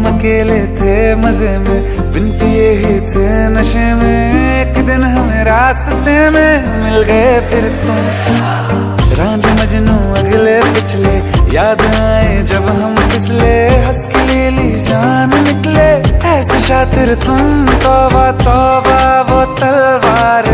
अकेले थे मजे में, बिन पिए ही थे नशे में। एक दिन हमें रास्ते में मिल गए फिर तुम। रांझे मजनू अगले पिछले याद आए जब हम फिसले, हंस के लीली जान निकले ऐसे शातिर तुम। तौबा तौबा वो तलवार